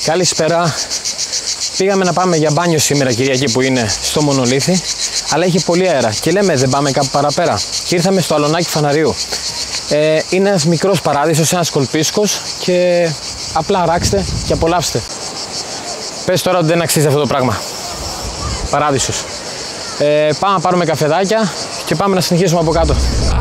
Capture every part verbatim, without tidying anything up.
Καλησπέρα. Πήγαμε να πάμε για μπάνιο σήμερα, Κυριακή που είναι, στο Μονολίθι, αλλά είχε πολύ αέρα και λέμε δεν πάμε κάπου παραπέρα. Και ήρθαμε στο Αλωνάκι Φαναρίου. Ε, είναι ένας μικρός παράδεισος, ένας κολπίσκος και απλά ράξτε και απολαύστε. Πες τώρα ότι δεν αξίζει αυτό το πράγμα. Παράδεισος. Ε, πάμε να πάρουμε καφεδάκια και πάμε να συνεχίσουμε από κάτω.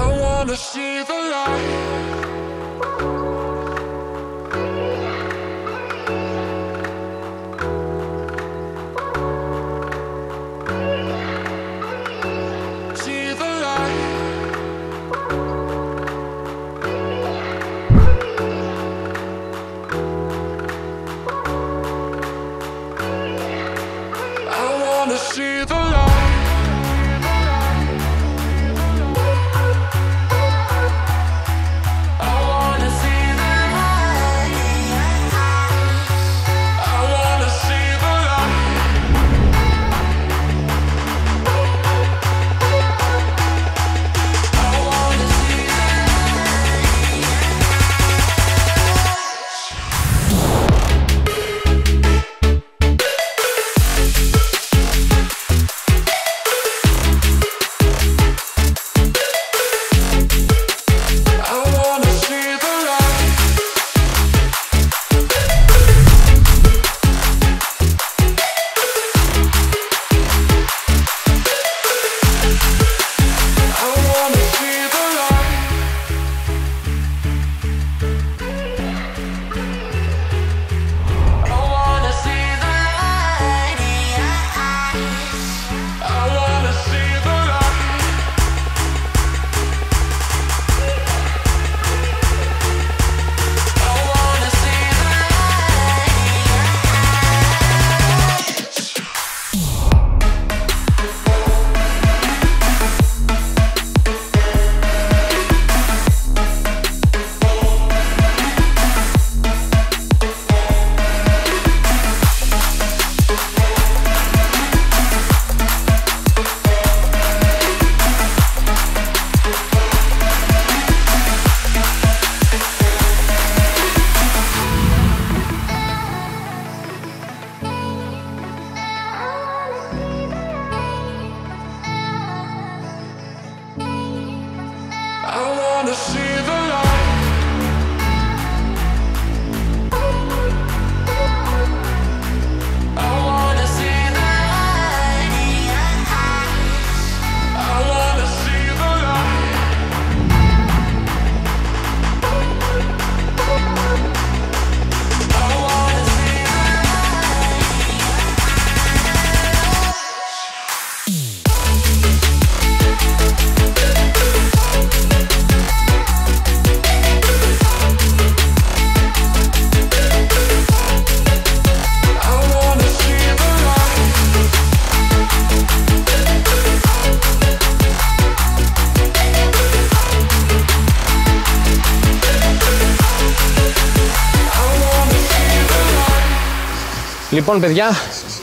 Λοιπόν παιδιά,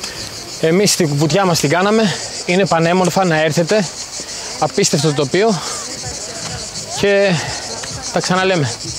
εμείς την κουπουτιά μας την κάναμε, είναι πανέμορφα, να έρθετε, απίστευτο τοπίο και τα ξαναλέμε.